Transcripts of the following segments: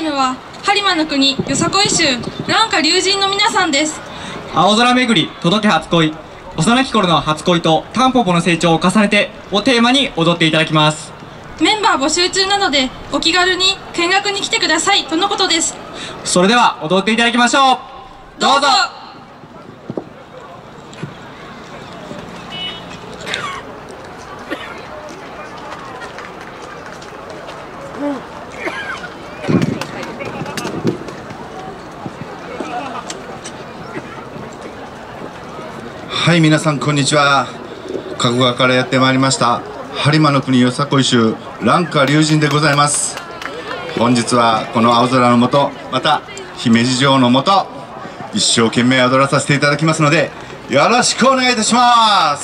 ムは播磨の国よさこい衆蘭花龍神の皆さんです。 青空めぐり届け初恋、幼き頃の初恋とタンポポの成長を重ねてをテーマに踊っていただきます。 メンバー募集中なのでお気軽に見学に来てくださいとのことです。 それでは踊っていただきましょう。どうぞ。 はい、皆さんこんにちは。加古川からやってまいりました播磨の国よさこい衆蘭花龍神でございます。本日はこの青空の下、また姫路城の下、一生懸命踊らさせていただきますのでよろしくお願いいたします。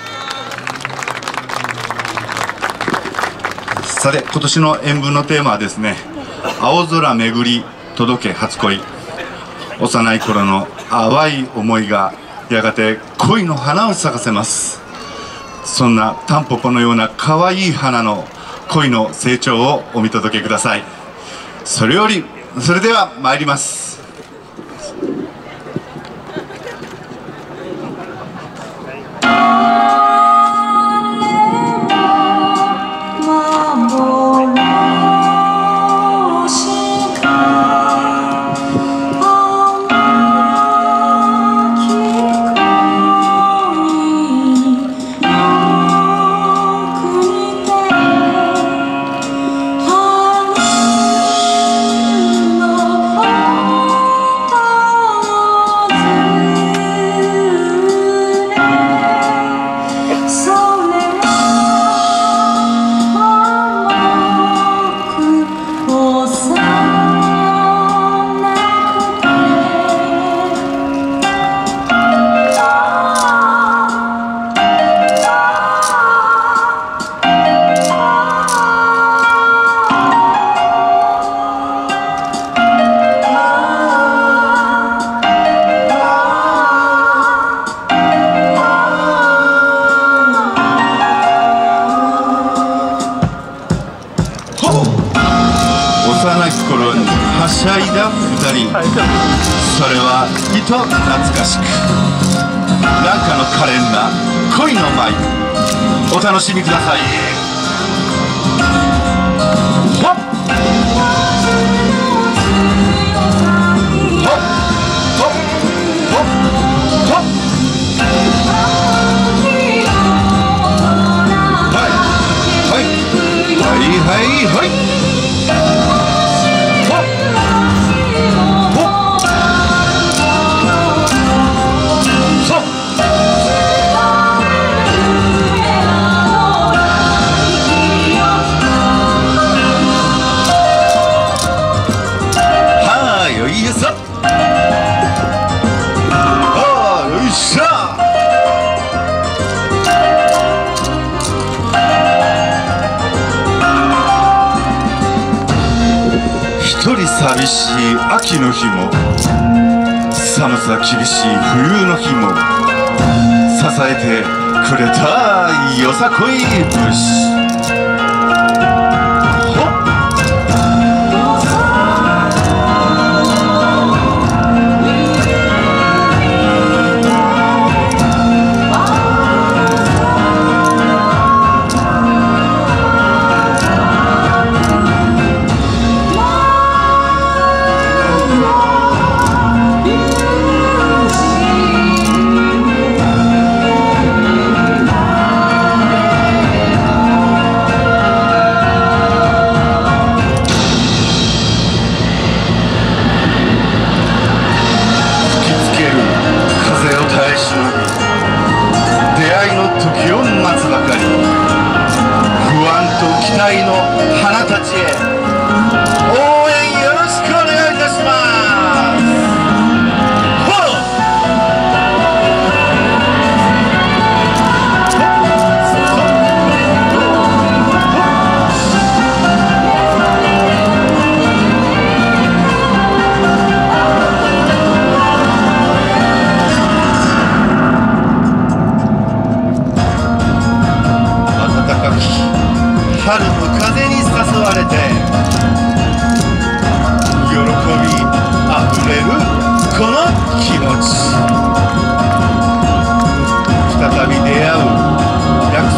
さて、今年の演舞のテーマはですね、青空めぐり届け初恋。幼い頃の淡い思いがやがて恋の花を咲かせます。そんなタンポポのような可愛い花の恋の成長をお見届けください。それでは参ります。幼き頃にはしゃいだ二人、それはいと懐かしく、蘭花の可憐な恋の舞、お楽しみください。ほっほっほっほっほっ、はいはいはいはいはい、一人寂しい秋の日も、寒さ厳しい冬の日も、支えてくれたよさこい節。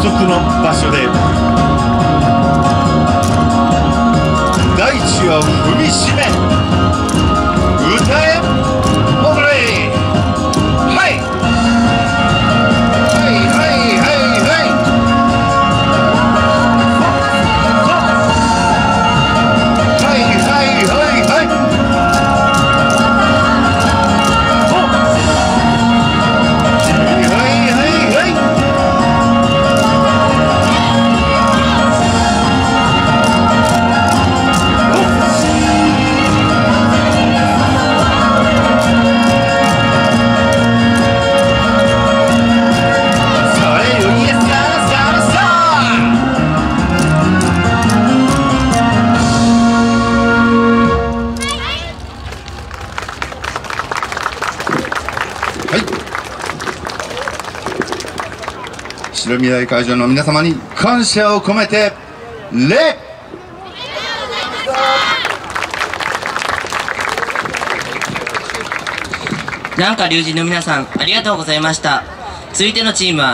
束の場所で大地を踏みしめ歌え踊れ。はいはいはいはいはいはいはいはいはい白未来会場の皆様に感謝を込めて礼。 南下龍神の皆さんありがとうございました。続いてのチームは